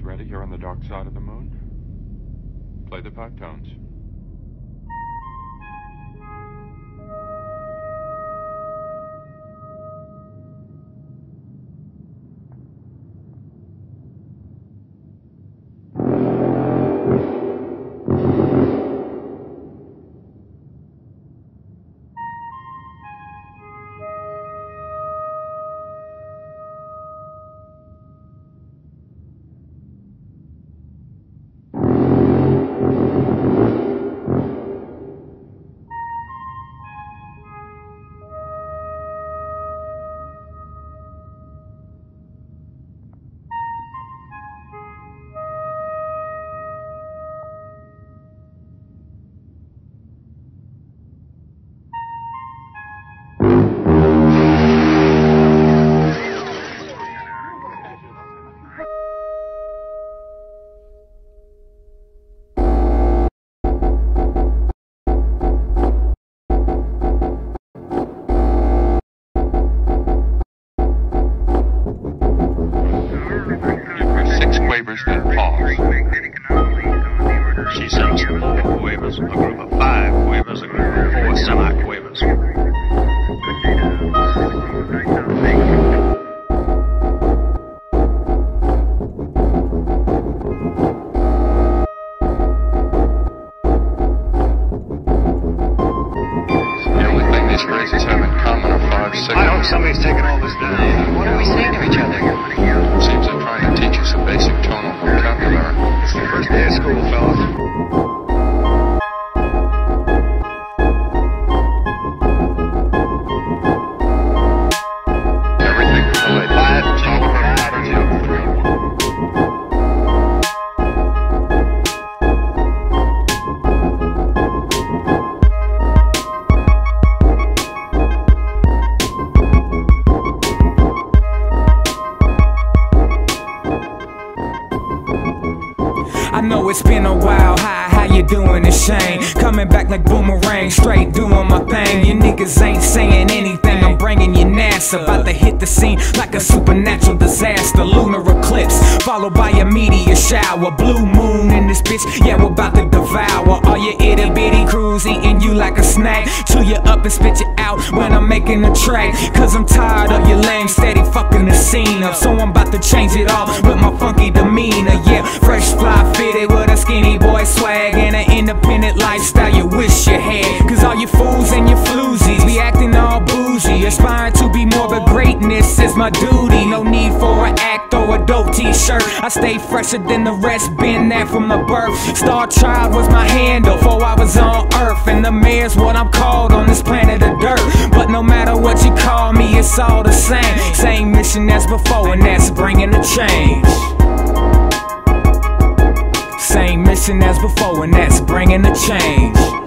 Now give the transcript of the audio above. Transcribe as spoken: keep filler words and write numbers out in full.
ready here on the dark side of the moon? Play the pipe tones. Quavers then pause. She sings four quavers, a group of five quavers, a group of four semi-quavers. The only thing these phrases have in common are five signals. I hope somebody's taking all this down. What are we saying to each other? Seems they're trying to teach you some basic tonal vocabulary. It's the first day of school, fellas. I know it's been a while, hi, how you doing? It's Shane, coming back like boomerang, straight doing my thing. You niggas ain't saying anything, I'm bringing you NASA. About to hit the scene like a supernatural disaster. Lunar eclipse, followed by a meteor shower. Blue moon in this bitch, yeah, we're about to devour all your itty bitty crews, eating you like a snack. Chew you up and spit you out when I'm making a track. Cause I'm tired of your lame, steady fucking the scene up. So I'm about to change it all with my funky demeanor. Yeah, fresh fly fitted with a skinny boy swag and an independent lifestyle you wish you had. Cause all you fools and your floozies be acting all bougie, aspiring to be more, but greatness is my duty. No need for an act or a dope t-shirt. I stay fresher than the rest, been that from the birth. Star Child was my handle before I was on earth, and the mayor's what I'm called on this planet of dirt. But no matter what you call me, it's all the same. Same mission as before, and that's bringing a change. Same mission as before, and that's bringing a change.